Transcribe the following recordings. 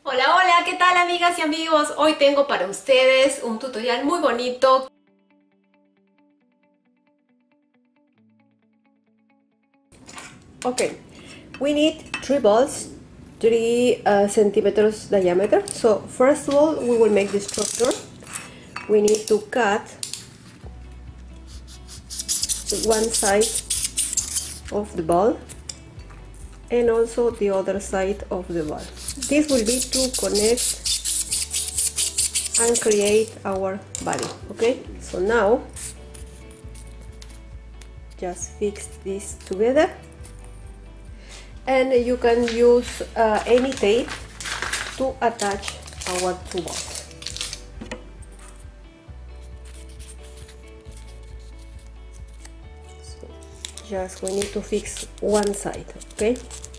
Hola, hola, ¿qué tal amigas y amigos? Hoy tengo para ustedes un tutorial muy bonito. Okay, we need three balls, 3 centimeters diameter. So first of all, we will make the structure. We need to cut one side of the ball and also the other side of the ball. This will be to connect and create our body. Okay, so now just fix this together, and you can use any tape to attach our two balls. So just we need to fix one side, okay,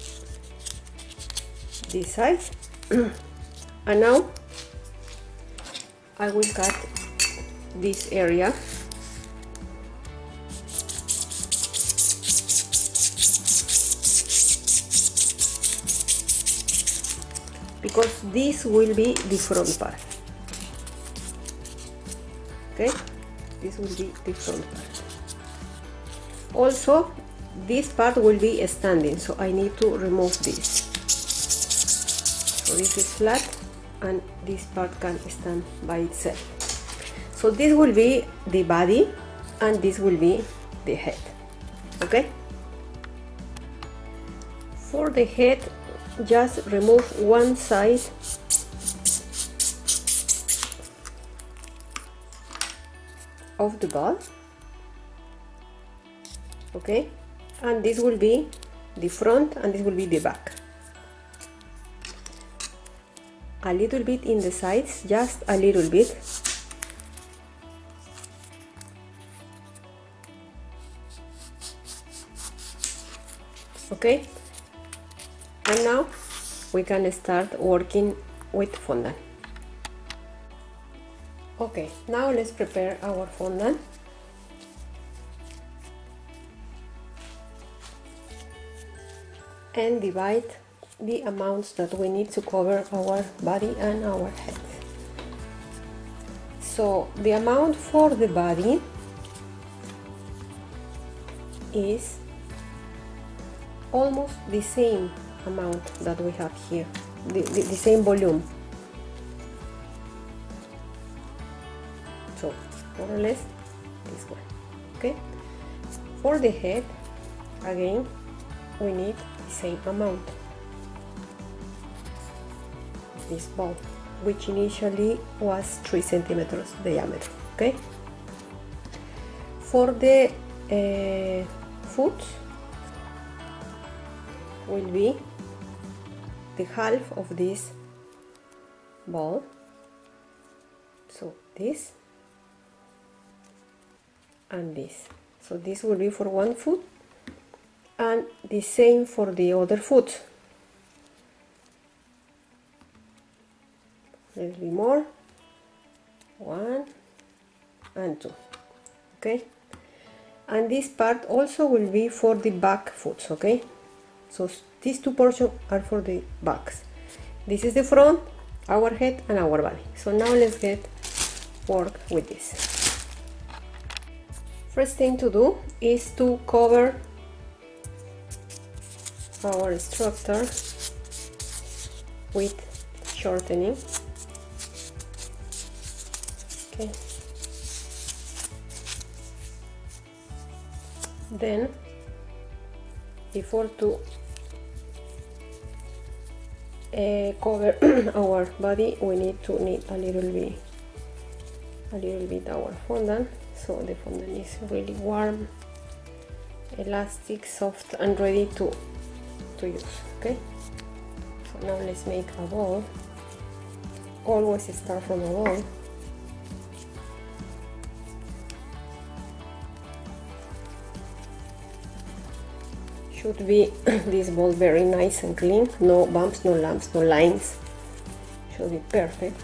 this side. And now I will cut this area because this will be the front part. Okay, this will be the front part. Also, this part will be standing, so I need to remove this. So this is flat and this part can stand by itself. So this will be the body and this will be the head. Okay, for the head, just remove one side of the ball, okay, and this will be the front and this will be the back. A little bit in the sides, just a little bit. Okay, and now we can start working with fondant. Okay, now let's prepare our fondant. And divide the amounts that we need to cover our body and our head. So the amount for the body is almost the same amount that we have here, the same volume. So more or less this one. Okay, for the head, again we need the same amount. This ball, which initially was 3 centimeters diameter. Okay, for the foot will be the half of this ball, so this and this. So this will be for one foot and the same for the other foot. A little bit more, 1 and 2. Okay, and this part also will be for the back foot. Okay, so these two portions are for the backs. This is the front, our head and our body. So now let's get work with this. First thing to do is to cover our structure with shortening. Okay, then before to cover our body, we need a little bit our fondant. So the fondant is really warm, elastic, soft and ready to use. Okay, so now let's make a ball. Always start from a ball. Should be this ball very nice and clean, no bumps, no lumps, no lines, should be perfect.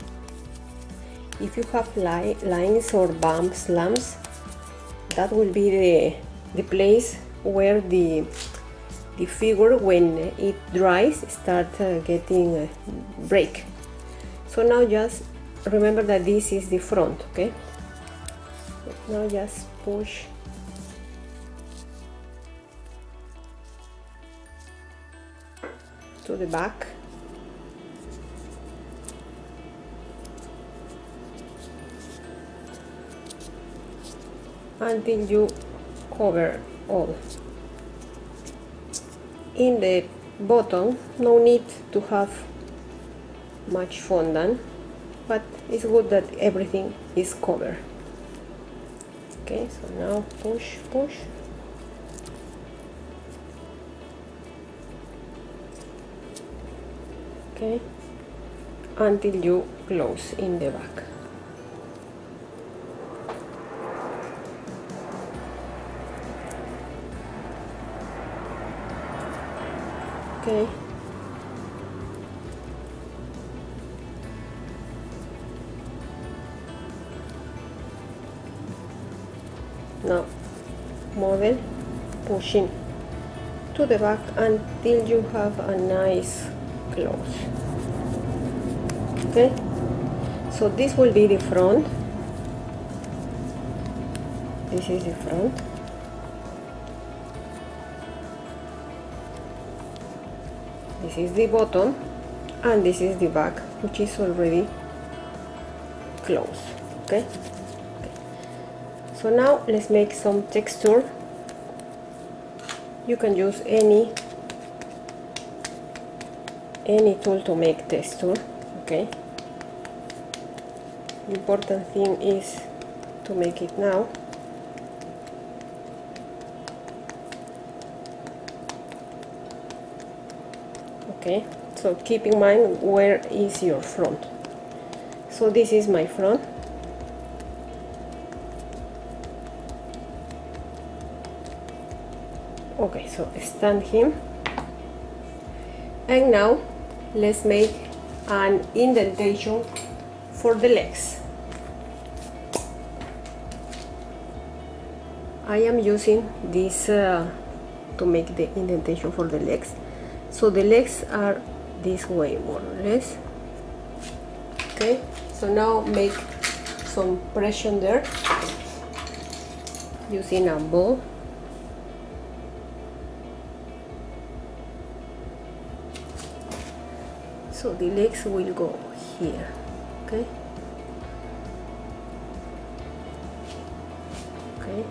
If you have lines or bumps, lumps, that will be the place where the the figure, when it dries, start getting break. So now just remember that this is the front, okay? Now just push to the back. Until you cover all. In the bottom, no need to have much fondant, but it's good that everything is covered. Okay, so now push, push. Okay, until you close in the back. Okay. Now model pushing to the back until you have a nice close. Okay, so this will be the front. This is the front. This is the bottom, and this is the back, which is already closed. Okay. So now let's make some texture. You can use any tool to make texture. Okay. The important thing is to make it now. Okay, so keep in mind where is your front. So this is my front. Okay, so stand him, and now let's make an indentation for the legs. I am using this to make the indentation for the legs. So the legs are this way, more or less. Okay, so now make some pressure there using a ball. So the legs will go here. Okay. Okay.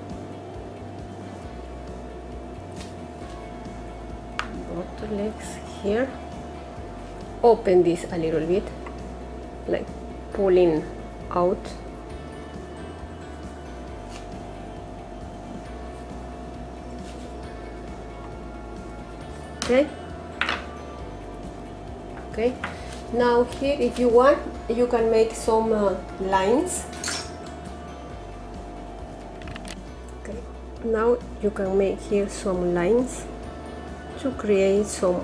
Both the legs here. Open this a little bit, like pulling out. Okay. Okay, now here, if you want, you can make some lines. Okay, now you can make here some lines to create some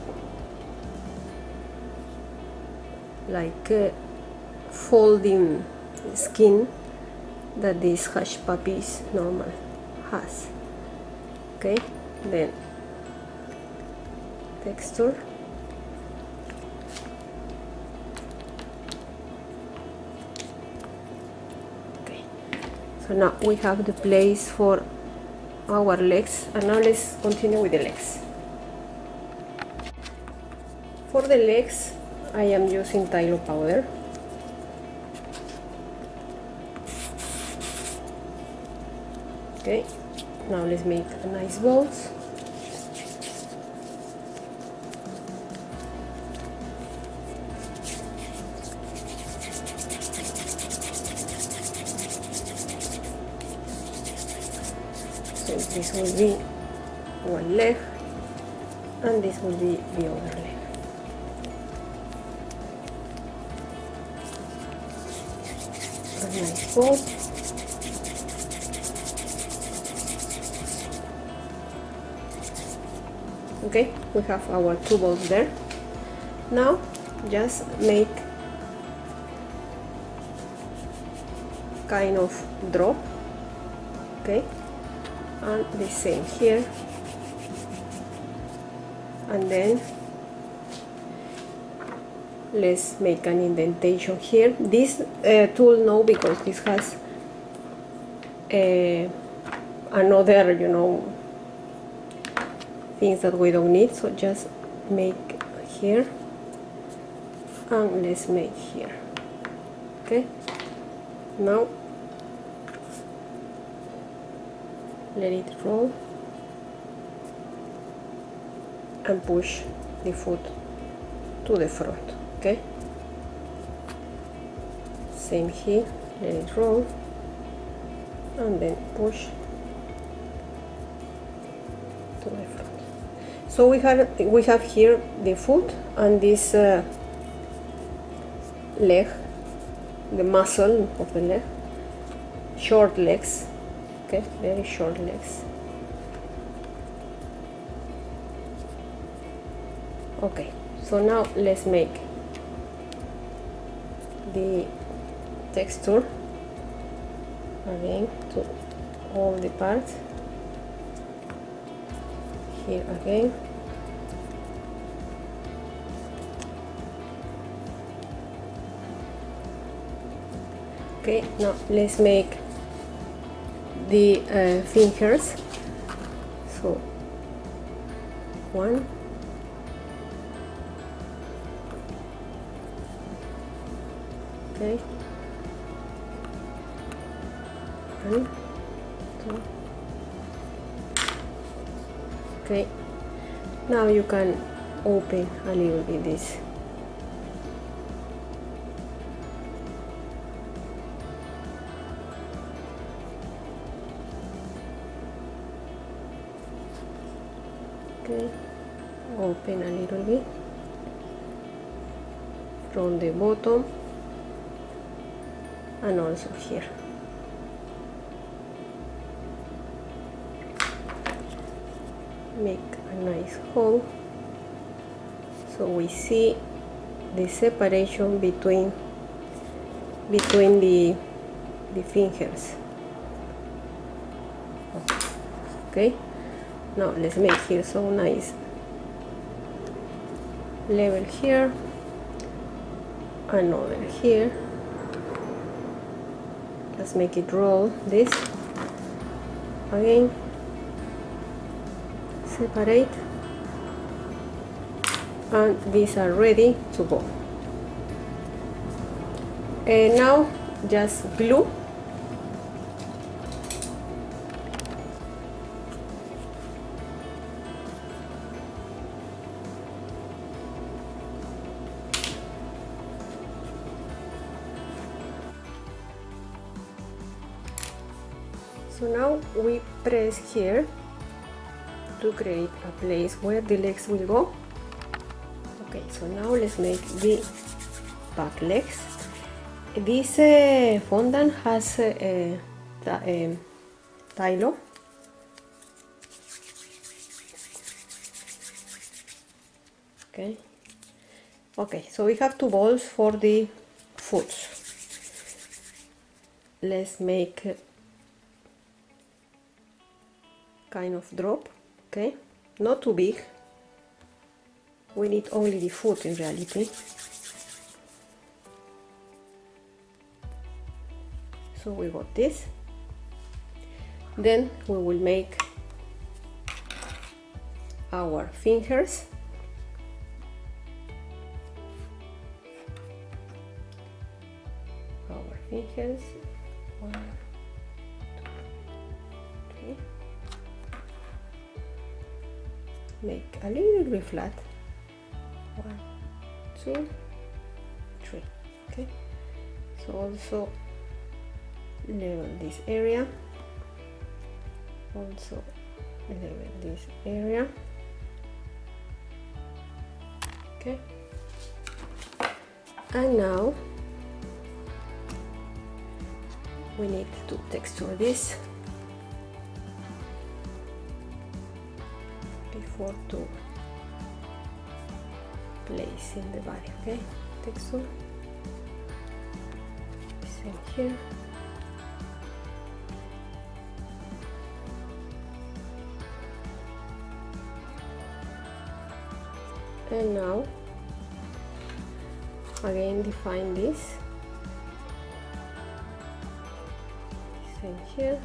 like folding skin that this hush puppies normal has. Okay, then texture. So now we have the place for our legs, and now let's continue with the legs. For the legs, I am using Tylo powder. Okay, now let's make a nice balls. So this will be one leg, and this will be the other leg. A nice ball. Okay, we have our two balls there. Now just make kind of drop. Okay. And the same here. and then let's make an indentation here. This tool, no, because this has another, you know, things that we don't need, so just make here and let's make here. Okay, now let it roll and push the foot to the front. Okay, same here, let it roll and then push to the front. So we have here the foot and this leg, the muscle of the leg, short legs. Okay, very short legs. Okay, so now let's make the texture again to all the parts. Here again. Okay, now let's make the fingers. So 1, okay, 1, 2, okay. Now you can open a little bit this. Okay, open a little bit from the bottom and also here. Make a nice hole so we see the separation between the fingers. Okay, now let's make here so nice level here, another here. Let's make it roll this again, separate, and these are ready to go. And now just glue. So now we press here to create a place where the legs will go. Okay, so now let's make the back legs. This fondant has Tylo. Okay. Okay, so we have 2 balls for the foot. Let's make kind of drop. Okay, not too big. We need only the foot in reality. So we got this. Then we will make our fingers. Our fingers. 1, 2, 3. Make a little bit flat. 1, 2, 3. Okay, so also level this area, also level this area. Okay, and now we need to texture this before to place in the body. Okay, texture, same here. And now again define this. Same here.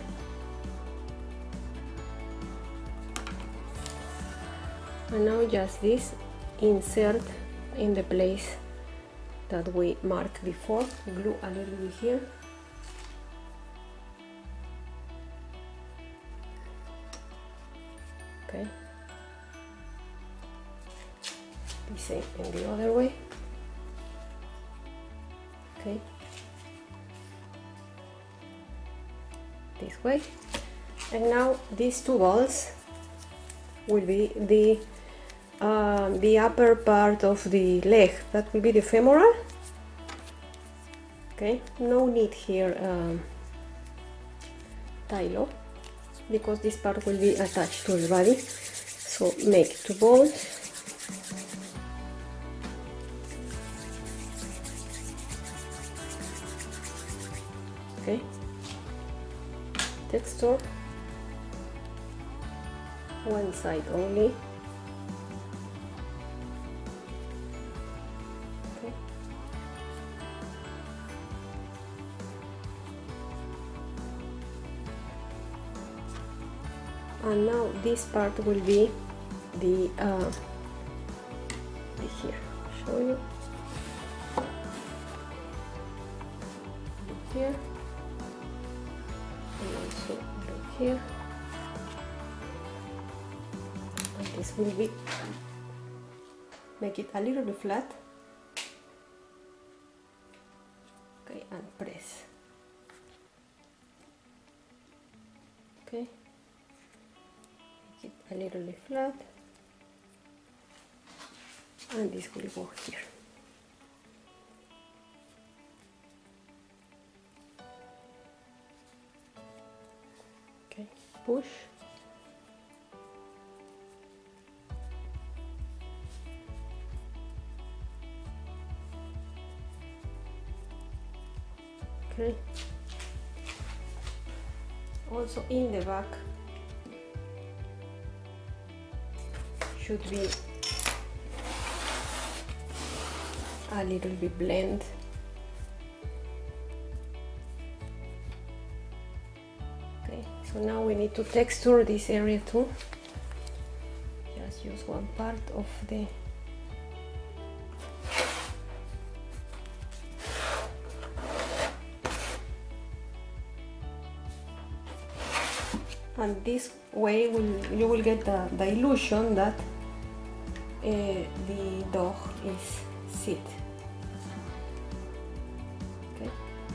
And now just this, insert in the place that we marked before, glue a little bit here. Okay. The same in the other way. Okay. This way. And now these two balls will be the upper part of the leg. That will be the femoral. Okay, no need here tie-lock, because this part will be attached to the body. So make two balls. Okay, texture one side only. Okay. And now this part will be the here. Show you here, and also look here. And this will be, make it a little bit flat. Okay, and press. Okay. A little bit flat, and this will go here. Okay, push. Okay. Also in the back should be a little bit blend. Okay, so now we need to texture this area too. Just use one part of the and this way you will get the illusion that the dog is sit. Okay.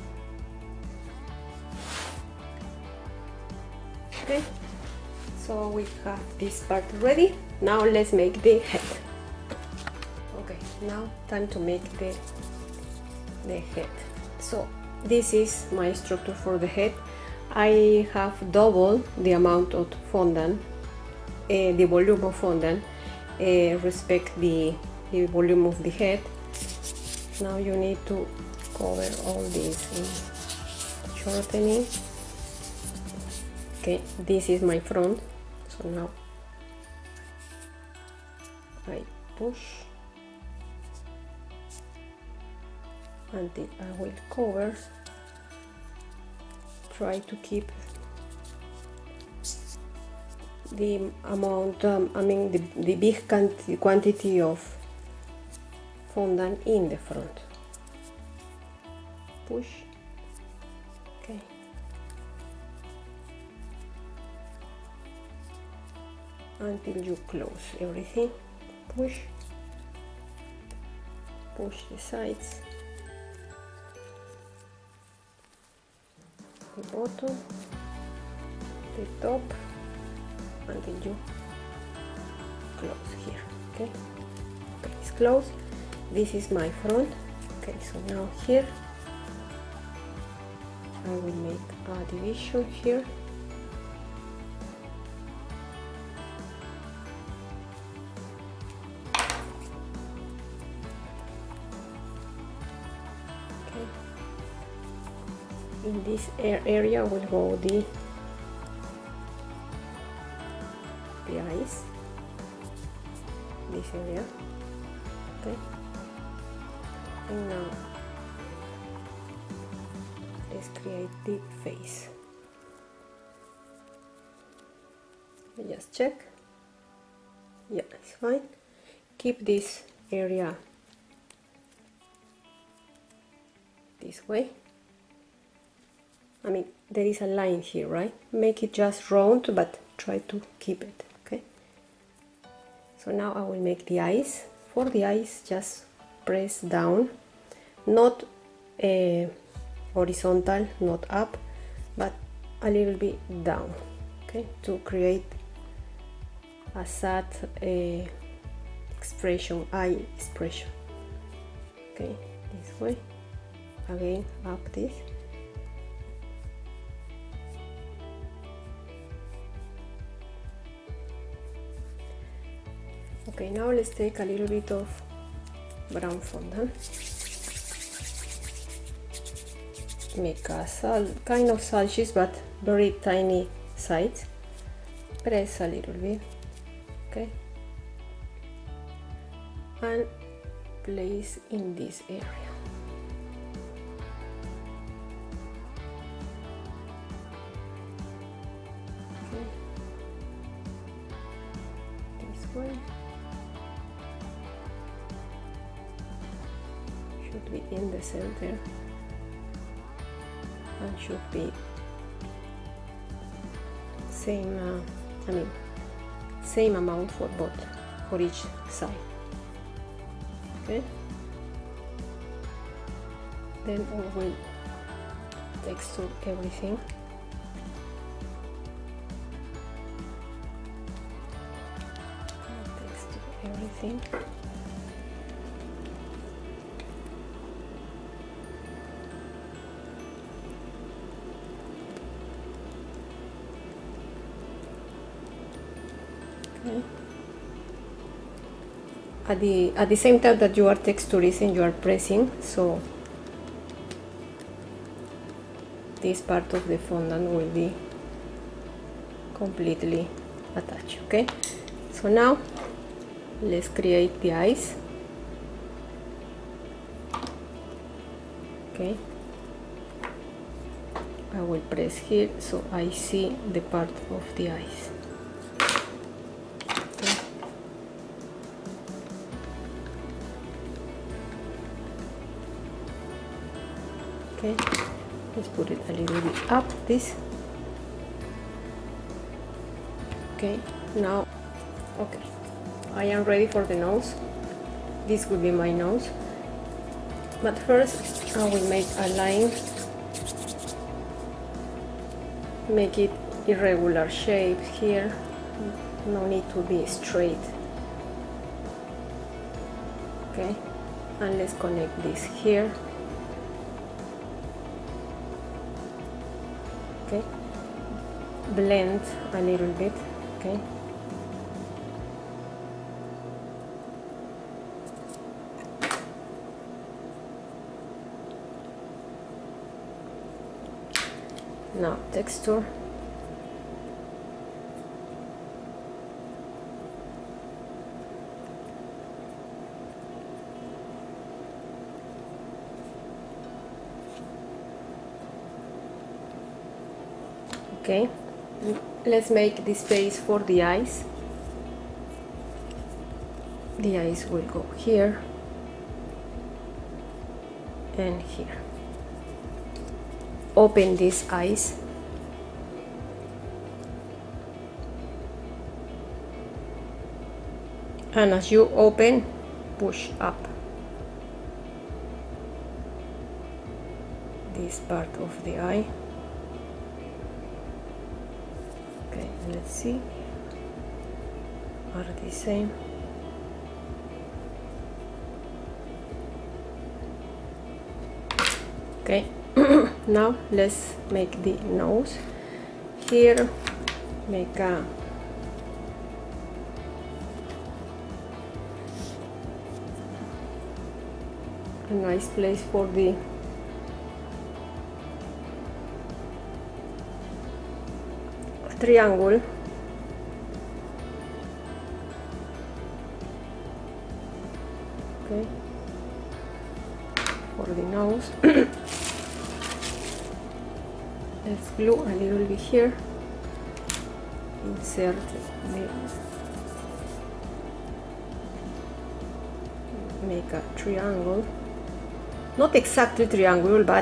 Okay. So we have this part ready. Now let's make the head. Okay. Now time to make the head. So this is my structure for the head. I have double the amount of fondant, the volume of fondant, respect the volume of the head. Now you need to cover all this in shortening. Okay, this is my front, so now I push until I will cover. Try to keep the amount, the big quantity of fondant in the front. Push. Okay. Until you close everything. Push. Push the sides. The bottom, the top, until you close here. Okay, okay, it's closed. This is my front. Okay, so now here I will make a division here. In this area will go the eyes, this area. Okay, and now let's create the face. Just check. Yeah, it's fine. Keep this area this way. I mean, there is a line here, right? Make it just round, but try to keep it, okay? So now I will make the eyes. For the eyes, just press down, not horizontal, not up, but a little bit down, okay? To create a sad expression, eye expression. Okay, this way. Again, up this. Okay, now let's take a little bit of brown fondant. Make a kind of salshes, but very tiny size. Press a little bit, okay, and place in this area. Okay. This way. Should be in the center and should be same same amount for both, for each side. Okay, then we will texture everything. Texture everything. At the same time that you are texturizing, you are pressing, so this part of the fondant will be completely attached. Okay, so now let's create the eyes. Okay, I will press here so I see the part of the eyes. Okay, let's put it a little bit up, this. Okay, now, okay, I am ready for the nose. This will be my nose. But first, I will make a line, make it irregular shape here. No need to be straight. Okay, and let's connect this here. Okay, blend a little bit. Okay, now texture. Okay, let's make the space for the eyes. The eyes will go here and here. Open these eyes. And as you open, push up this part of the eye. Okay, let's see, are the same. Okay, now let's make the nose. Here, make a nice place for the triangle. Okay, for the nose. Let's glue a little bit here. Insert the, make a triangle, not exactly triangle, but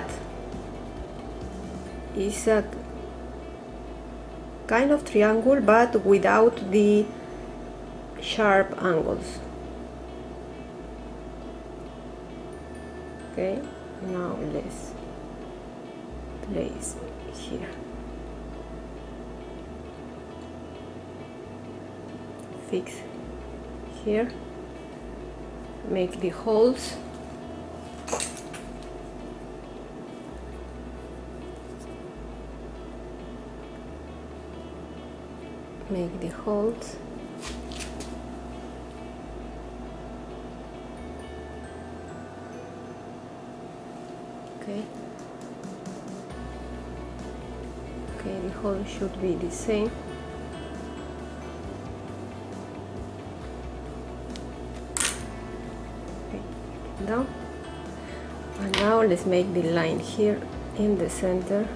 it's a kind of triangle, but without the sharp angles. Okay, now let's place here. Fix here. Make the holes. Make the holes. Okay. Okay, the hole should be the same. Okay, down. And now let's make the line here in the center.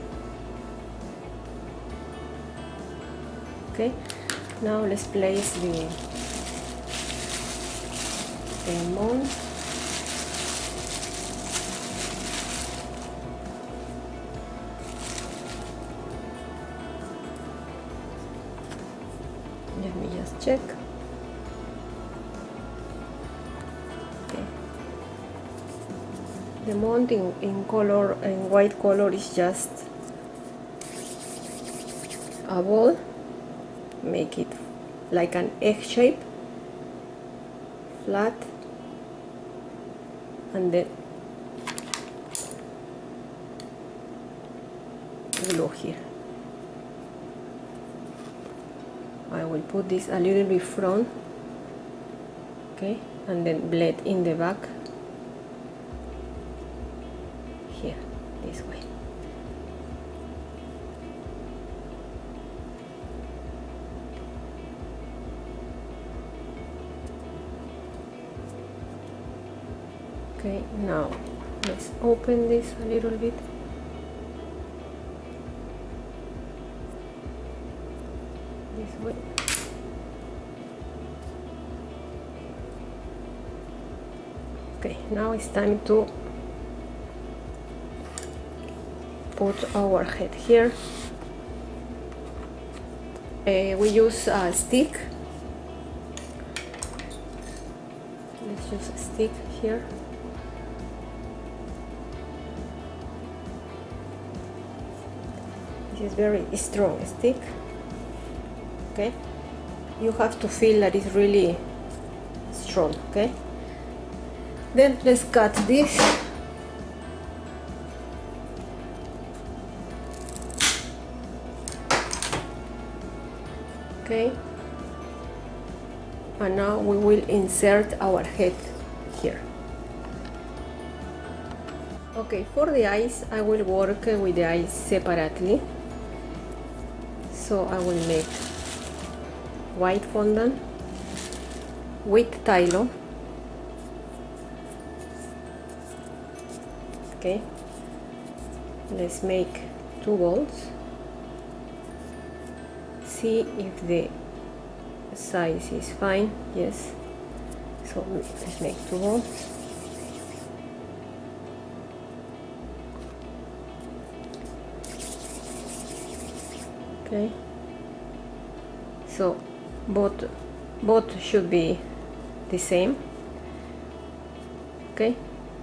Okay, now let's place the mold. Let me just check. Okay. The mold in color, in white color, is just a ball. Make it like an egg shape, flat, and then glue here. I will put this a little bit front, okay, and then blend in the back here, this way. Okay, now let's open this a little bit. This way. Okay, now it's time to put our head here. We use a stick. Let's use a stick here. This is very strong stick. Okay, you have to feel that it's really strong. Okay, then let's cut this. Okay, and now we will insert our head here. Okay, for the eyes I will work with the eyes separately. So I will make white fondant with Tylo. Okay, let's make 2 balls. See if the size is fine. Yes, so let's make 2 balls. Okay, so both should be the same. Okay,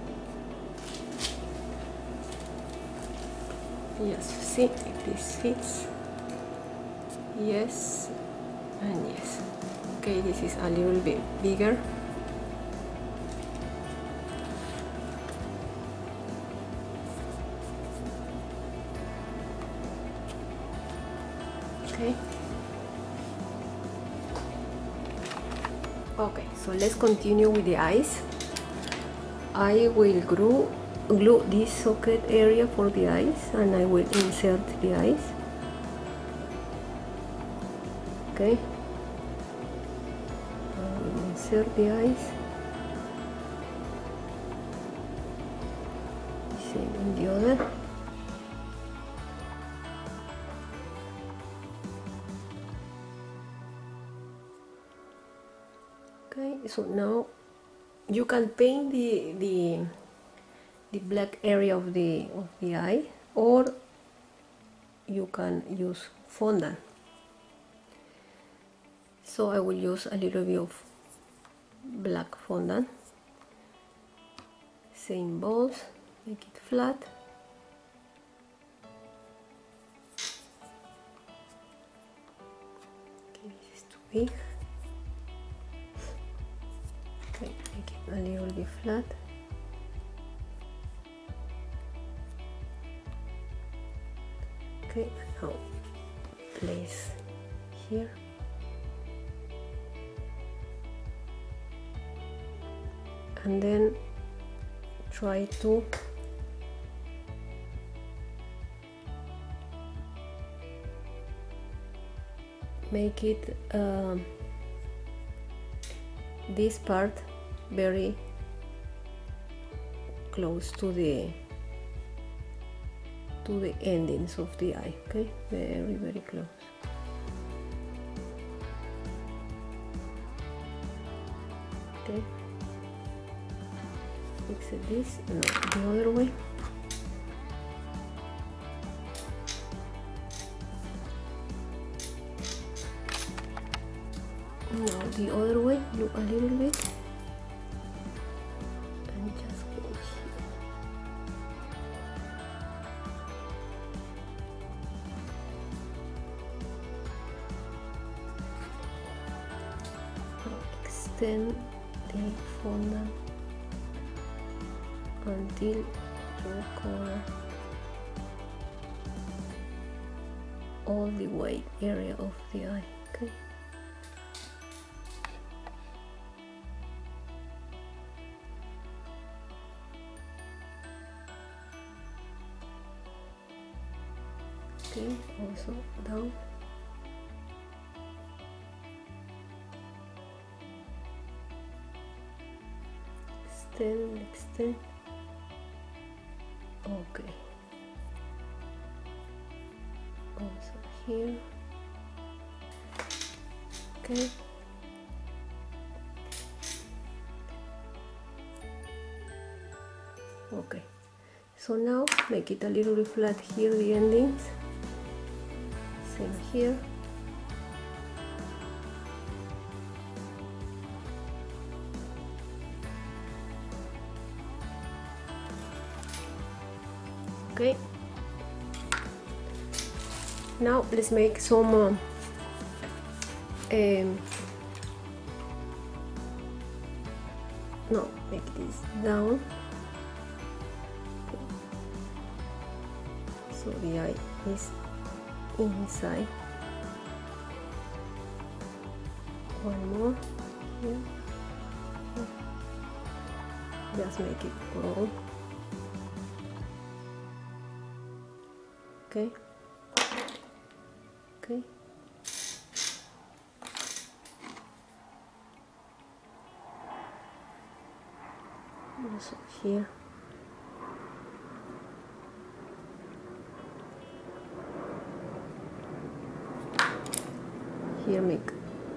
yes, see if this fits. Yes and yes. Okay, this is a little bit bigger. Okay. Okay, so let's continue with the eyes. I will glue this socket area for the eyes, and I will insert the eyes. Okay, I will insert the eyes. Same in the other. Okay, so now you can paint the black area of the eye, or you can use fondant. So I will use a little bit of black fondant. Same balls, make it flat. Okay, this is too big. Okay, make it a little bit flat. Okay, now place here. And then try to make it this part very close to the endings of the eye. Okay, very close. Okay, fix it this, no, the other way. Now the other way, look a little bit and just go here. Now extend the fondant until you cover all the white area of the eye. Okay. Okay, also down. Extend. Okay. Also here. Okay. Okay. So now make it a little bit flat here, the endings. Same here. Okay. Now let's make some no, make this down. So the eye is inside. One more here. Just make it roll. Okay. Okay. Also here. Here make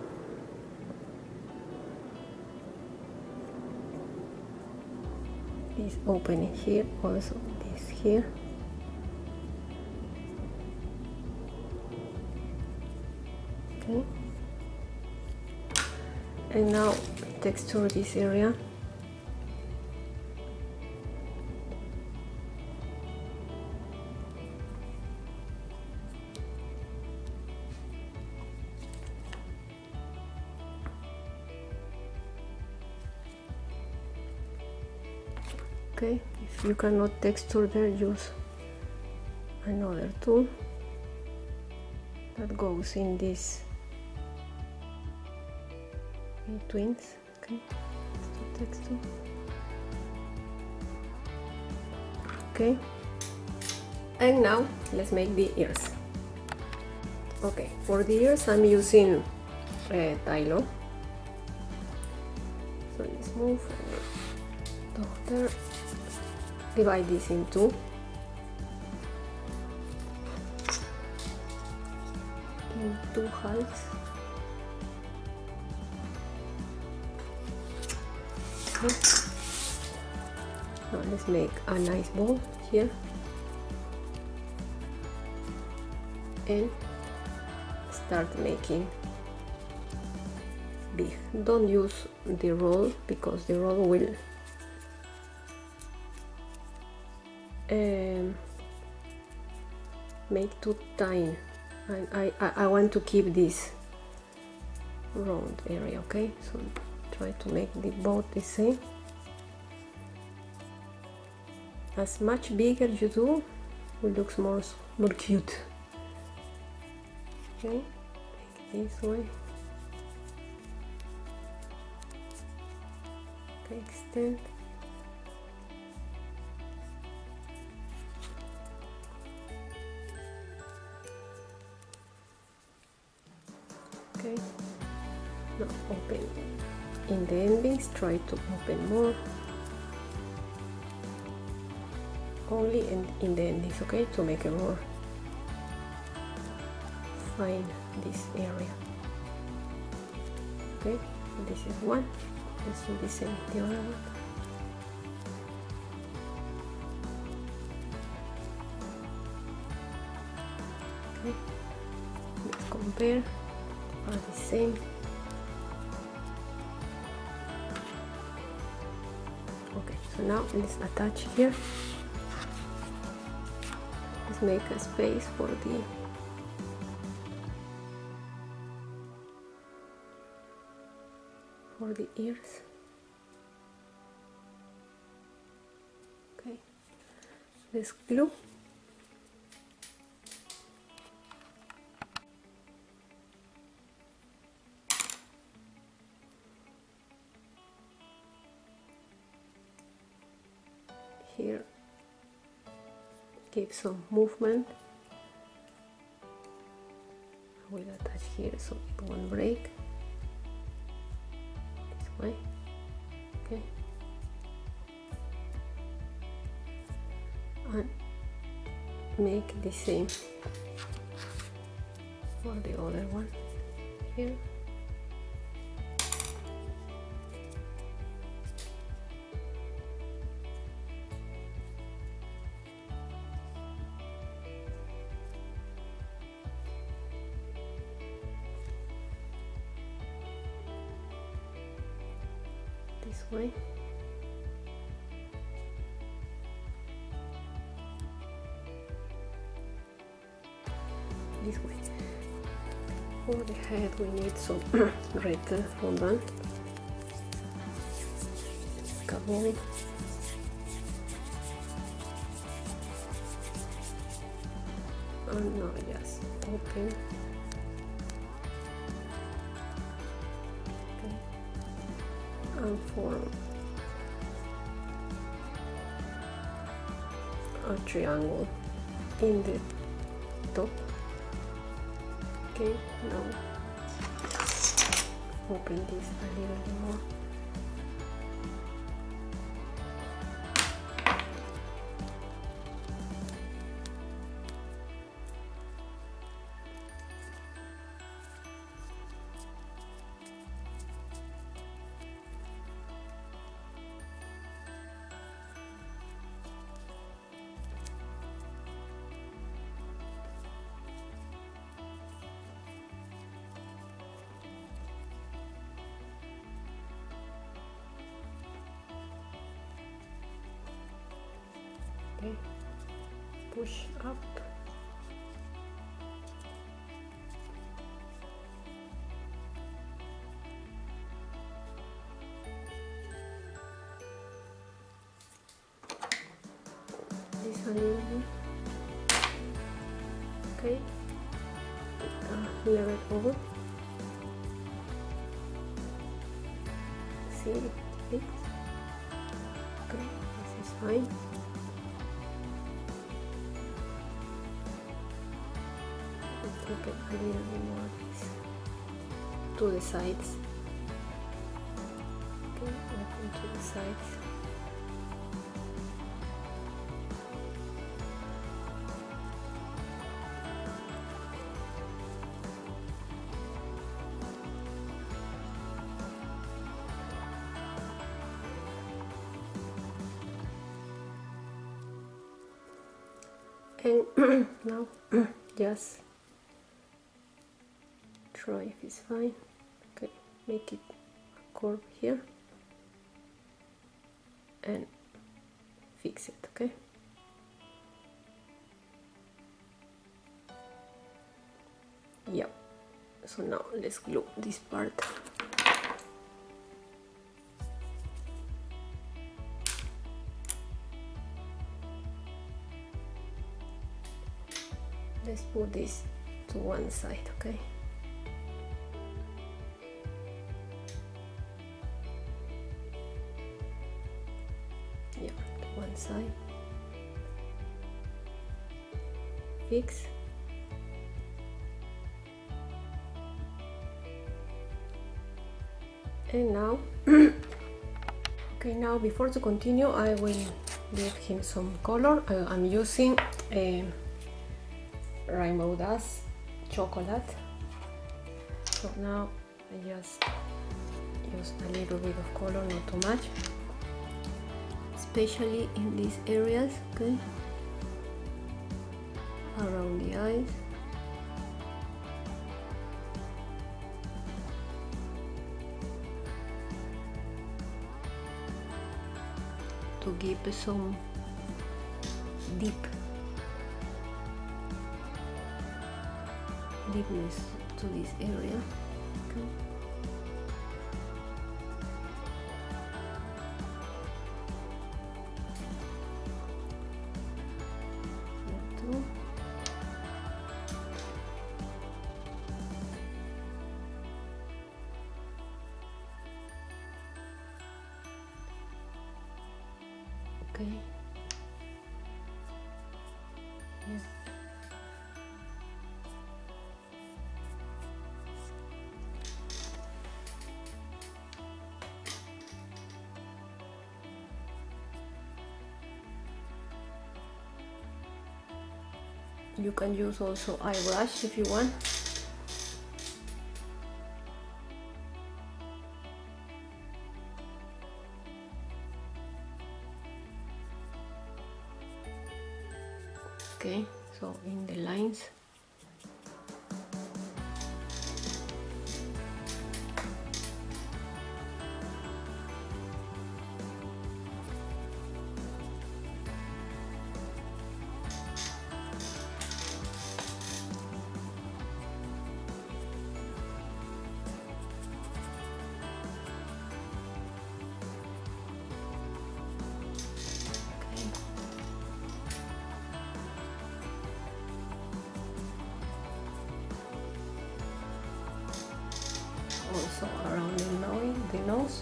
this opening here, also this here. Okay. And now texture this area. Okay, if you cannot texture there, use another tool that goes in this betweens. Okay, let's do texture. Okay, and now let's make the ears. Okay, for the ears I'm using Tylo. So let's move there. divide this in two. In two halves. Okay. Now let's make a nice ball here and start making big. Don't use the roll because the roll will make too tiny, and I want to keep this round area. Okay, so try to make the both the same. As much bigger you do, it looks more cute. Okay, make this way. Okay, extend. Okay, now open in the endings, try to open more, only in the endings, okay, to make a more fine this area. Okay, this is one. Let's do the same the other one. Okay, let's compare. Are the same. Okay, so now let's attach here. Let's make a space for the ears. Okay, let's glue. Here, give some movement. I will attach here so it won't break. This way, okay. And make the same for the other one here. This way. This way. For the head we need some red fondant. Carbon. And now just open. And form a triangle in the top. Okay, now open this a little more. Okay, push up. This a little bit. Okay, level over. See it fits. Okay, this is fine. Open a little bit more of this to the sides. Okay, open to the sides. And now just try if it's fine. Okay, make it a curve here and fix it. Okay, yep. So now let's glue this part. Let's put this to one side, okay? Yeah, to one side. Fix. And now, okay, now before to continue, I will give him some color. I'm using Rainbow Dash chocolate. So now I just use a little bit of color, not too much, especially in these areas, okay, around the eyes. To give some deepness to this area. Okay. Here too. Okay. Yes. You can use also eye brush if you want. Okay, so in the lines. Also around the nose.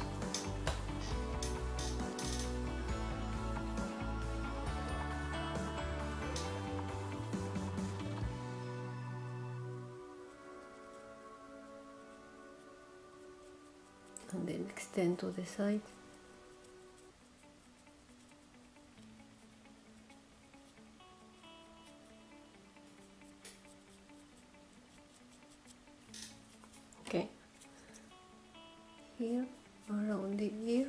And then extend to the side. Okay. Here around the ear.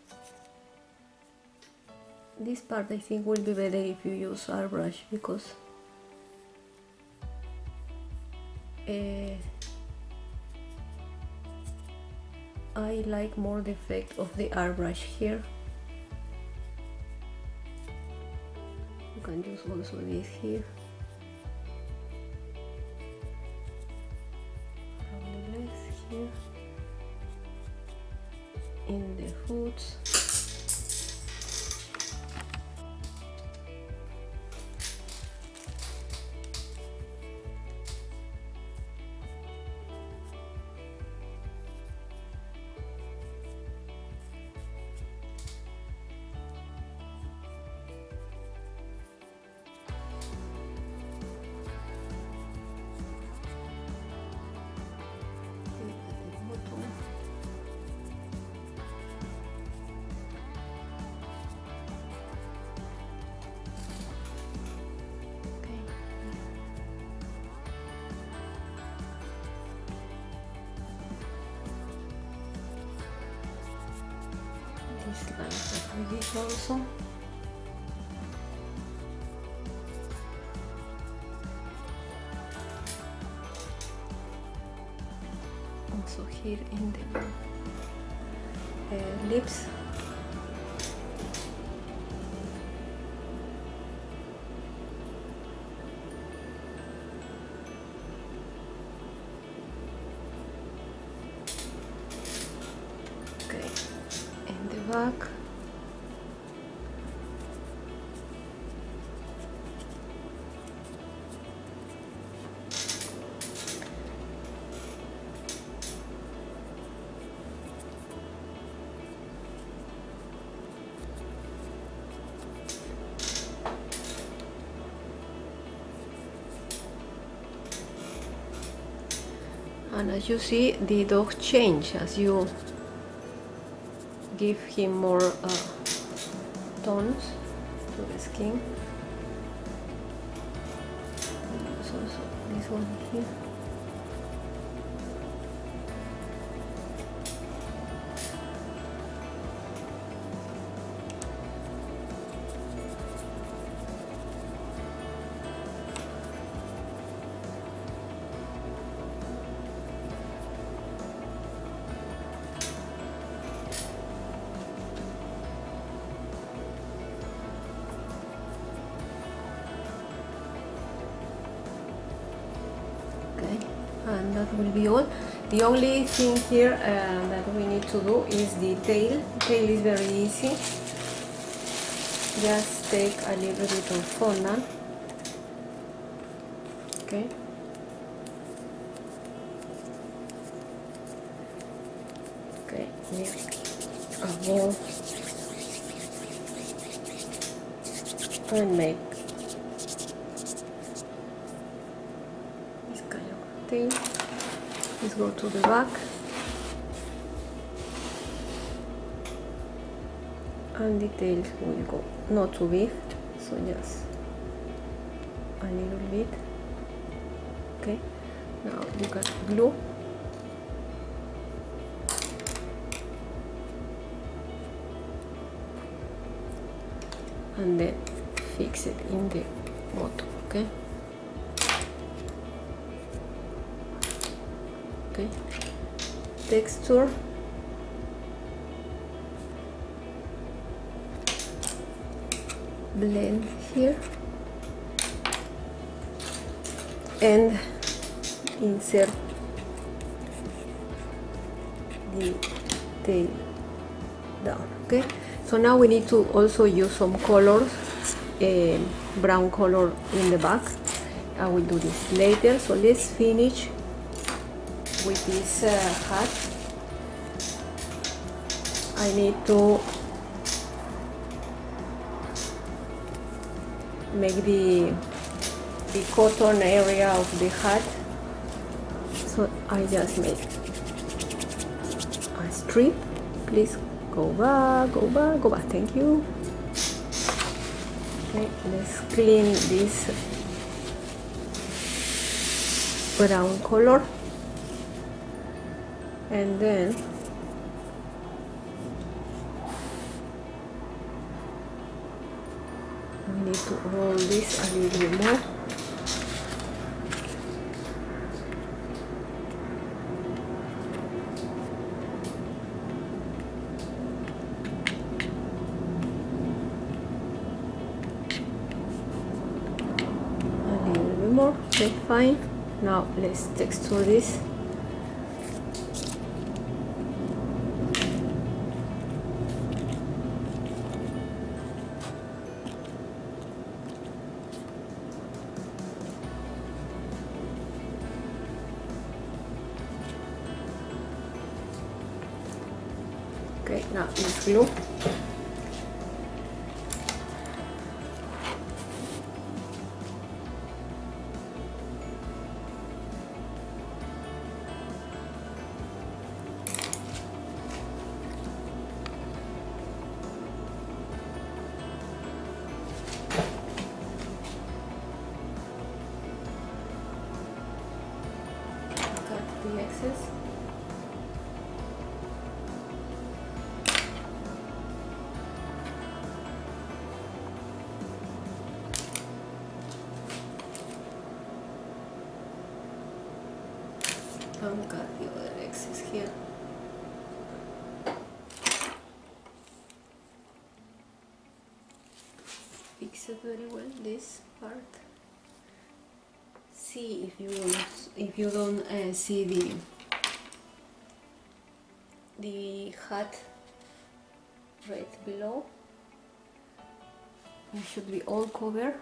This part I think will be better if you use airbrush because I like more the effect of the airbrush here. You can use also this here. Around the legs here. In the hoods. This line that we did also. also here in the lips. Okay, in the back. And as you see, the dog change as you give him more tones to the skin. So this one here. And that will be all. The only thing here that we need to do is the tail. The tail is very easy. Just take a little bit of fondant. Okay. Okay, make a ball and make tail. Let's go to the back and the tail will go not too big, so just a little bit. Okay, now you got glue. And then fix it in the bottom. Okay. Okay, texture, blend here and insert the tail down. Okay, so now we need to also use some colors, brown color in the back. I will do this later, so let's finish with this hat. I need to make the cotton area of the hat, so I just make a strip. Please go back, go back, go back. Thank you. Okay, let's clean this brown color. And then we need to roll this a little bit more. A little bit more. Okay, fine. Now let's texture this. Okay, now let's glue. Cut the excess. And cut the other excess here. Fix it very well, this part. See if you don't see the hat right below. It should be all cover.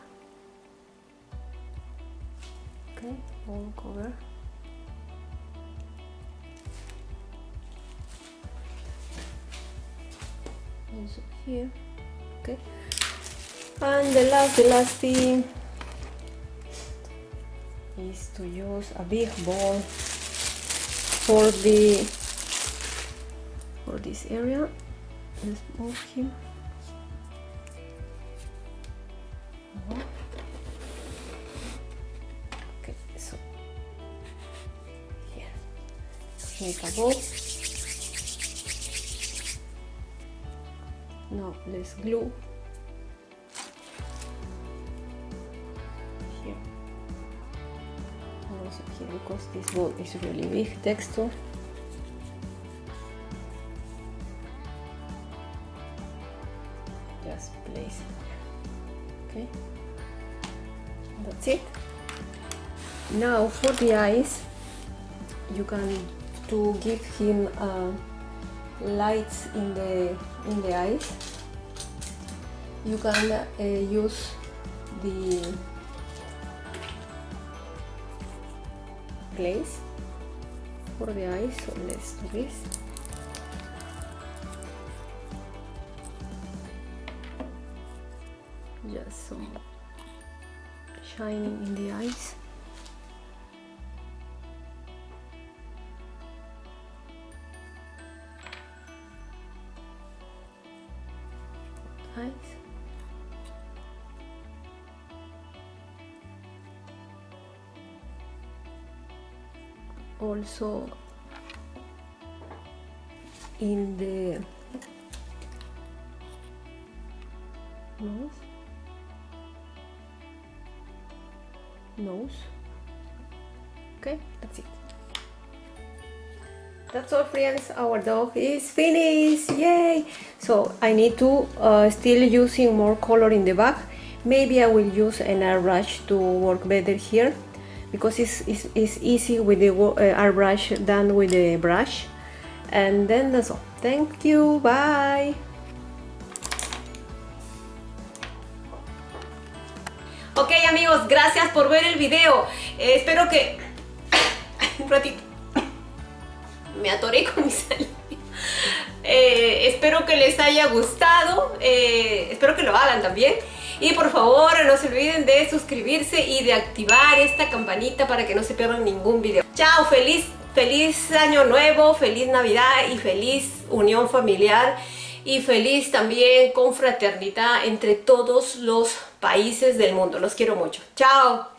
Okay, all cover. Also here. Okay. And the last thing is to use a big ball for this area. Let's move him. Okay, so here, make a ball. Now let's glue here, and also here, because this ball is really big texture. Just place it there. Okay, that's it. Now for the eyes, you can to give him lights in the eyes. You can use the glaze for the eyes. So let's do this. Just some shining in the eyes. Eyes. Also in the nose. Okay, that's it. That's all, friends. Our dog is finished. Yay! So I need to still using more color in the back. Maybe I will use an airbrush to work better here, because it's easy with the airbrush than with the brush. And then that's all. Thank you. Bye. Ok, amigos, gracias por ver el video. Espero que... un ratito. Me atoré con mi salida. Espero que les haya gustado. Espero que lo hagan también. Y por favor, no se olviden de suscribirse y de activar esta campanita para que no se pierdan ningún video. Chao, feliz año nuevo, feliz Navidad y feliz unión familiar. Y feliz también confraternidad entre todos los países del mundo. Los quiero mucho. Chao.